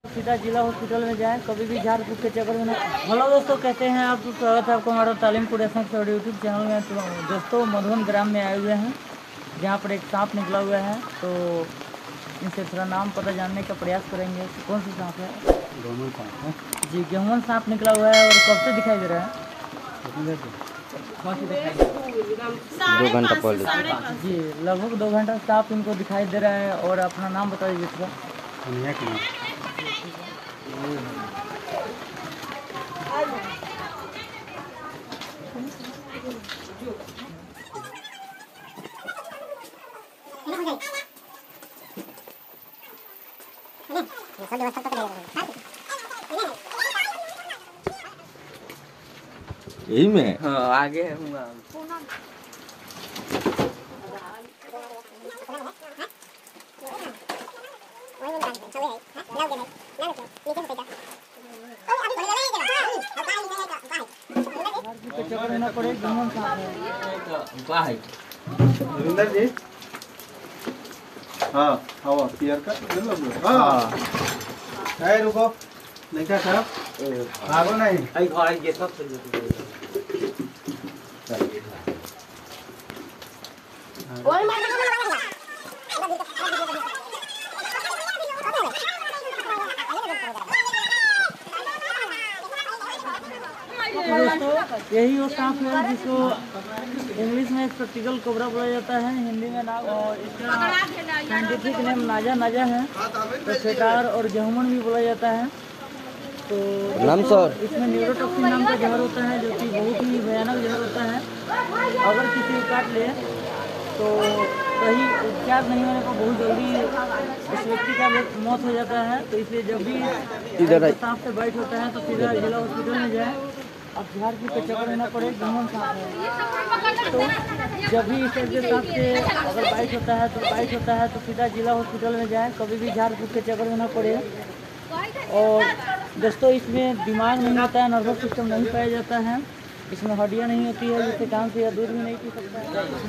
सीधा जिला हॉस्पिटल में जाएं, कभी भी झाड़ फूक के चक्कर में ना। हेलो दोस्तों, कहते हैं आप स्वागत है आपको हमारा तालीम प्रोडक्शन और यूट्यूब चैनल में। तो दोस्तों मधुबन ग्राम में आए हुए हैं जहाँ पर एक सांप निकला हुआ है, तो इनसे थोड़ा नाम पता जानने का प्रयास करेंगे। कौन सा सांप है? गेहूं सांप है जी, गेहूं सांप निकला हुआ है। और कब से दिखाई दे रहा है? 2 घंटा पहले जी, लगभग 2 घंटा सांप इनको दिखाई दे रहा है। और अपना नाम बता दीजिए थोड़ा। कन्हैया के नाम। यही में हाँ आगे है हूँ रविंदर जी, हाँ हवा क्लियर कर। हाँ रुको, लड़का साहब भागो नहीं। दोस्तों यही वो सांप है जिसको इंग्लिश में स्पेक्टिकल कोबरा बोला जाता है, हिंदी में नाग, और इसका साइंटिफिक नेम नाजा है। तो फेटार और जहमन भी बोला जाता है। तो इसमें न्यूरोटॉक्सिन नाम का जहर होता है, जो कि बहुत ही भयानक जहर होता है। अगर किसी को काट ले तो सही उपचार नहीं होने पर बहुत जल्दी उस व्यक्ति का मौत हो जाता है। तो इसलिए जब भी सांप से बाइट होता है तो सीधा जिला हॉस्पिटल में जाए। अब झाड़ फूक के चक्कर में ना पड़े, गेहूं सांप है। तो जब भी इस तरह के सांप से अगर बाइट होता है तो सीधा जिला हॉस्पिटल में जाए, कभी भी झाड़ फूक के चक्कर में ना पड़े। और दोस्तों इसमें दिमाग नहीं होता है, नर्वस सिस्टम नहीं पाया जाता है, इसमें हड्डियाँ नहीं होती है, जिससे काम से या दूध भी नहीं पी सकता है।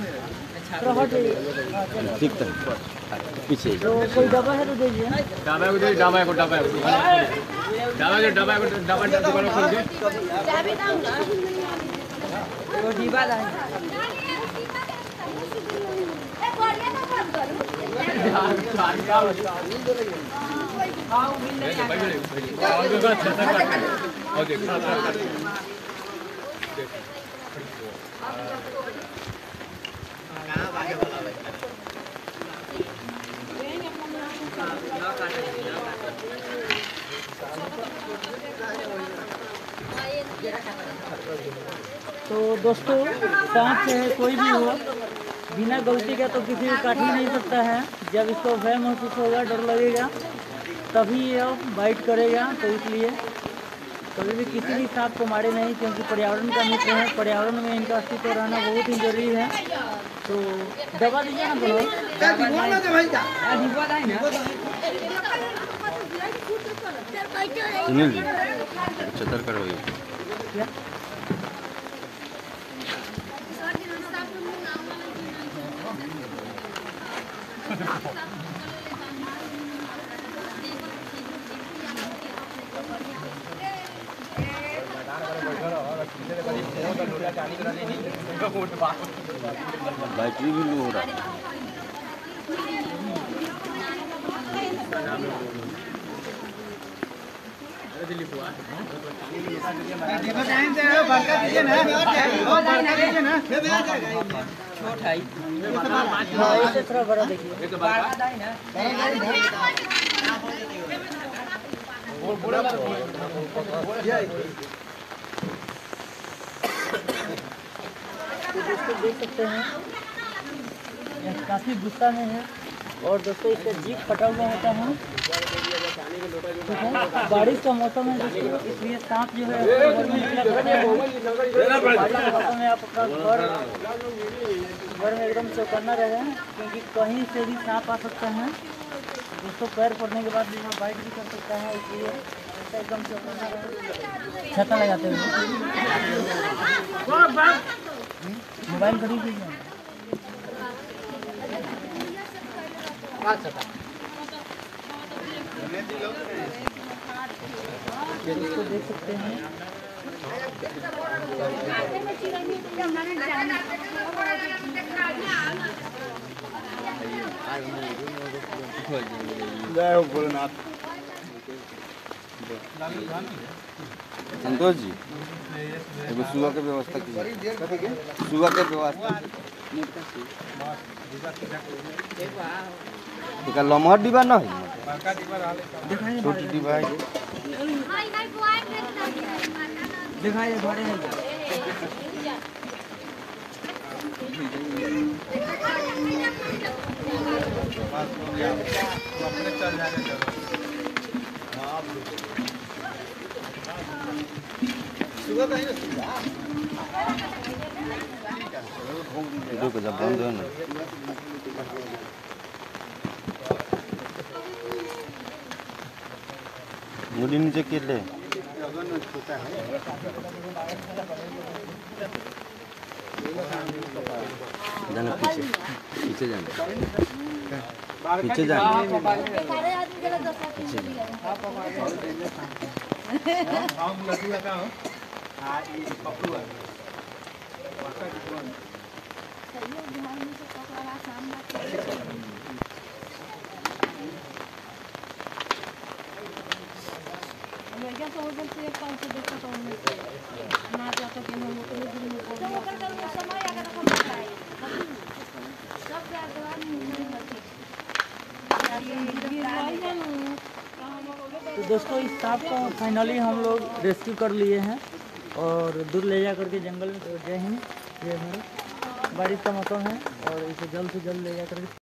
ठीक था पीछे। तो कोई दवा है तो दीजिए। तो दोस्तों सांप चाहे कोई भी हो, बिना गलती का तो किसी को काट ही नहीं सकता है। जब इसको भय महसूस होगा, डर लगेगा, तभी ये बाइट करेगा। तो इसलिए कभी भी किसी भी सांप को मारे नहीं, क्योंकि पर्यावरण का मित्र है, पर्यावरण में इनका अस्तित्व रहना बहुत ही जरूरी है। तो दवा दीजिए ना बोलो। सुनील जी 75 करो क्या? बैटरी भी लो हो रहा है। इसे थोड़ा बड़ा देखिए। दोस्तों देख सकते हैं यह काफ़ी गुस्सा में है। और दोस्तों इसका जीभ फटा हुआ होता है। ठीक है, बारिश का मौसम है दोस्तों, इसलिए सांप जो है घर में निकला करते हैं। बारिश के मौसम में आप अपना घर में एकदम चौकन्ना रहे, क्योंकि कहीं से भी सांप आ सकता है। दोस्तों पैर पड़ने के बाद यहाँ बाइट भी कर सकता है, इसलिए ऐसा एकदम चौकन्ना रहे। छाता लगाते हुए मोबाइल खरीद लीजिए। इसको देख सकते हैं। जय हो भोलेनाथ। संतोष जी एगो सुगा के व्यवस्था कीजिए। सुगा के व्यवस्था एक लमहर डिब्बा ना है, छोटी डिब्बा है। दिखाइए बड़े हैं अपने चल जाने दो। देखो जब बंद है ना मुड़ी नीचे के ले जाना पीछे पीछे जाना पीछे जाना हम लड्डू का हो हां ये पप्पू है तो दोस्तों इस सांप को फाइनली हम लोग रेस्क्यू कर लिए हैं और दूर ले जा करके जंगल में। जय हिंद। ये हमारा बारिश का मौसम है और इसे जल्द से जल्द ले जा करके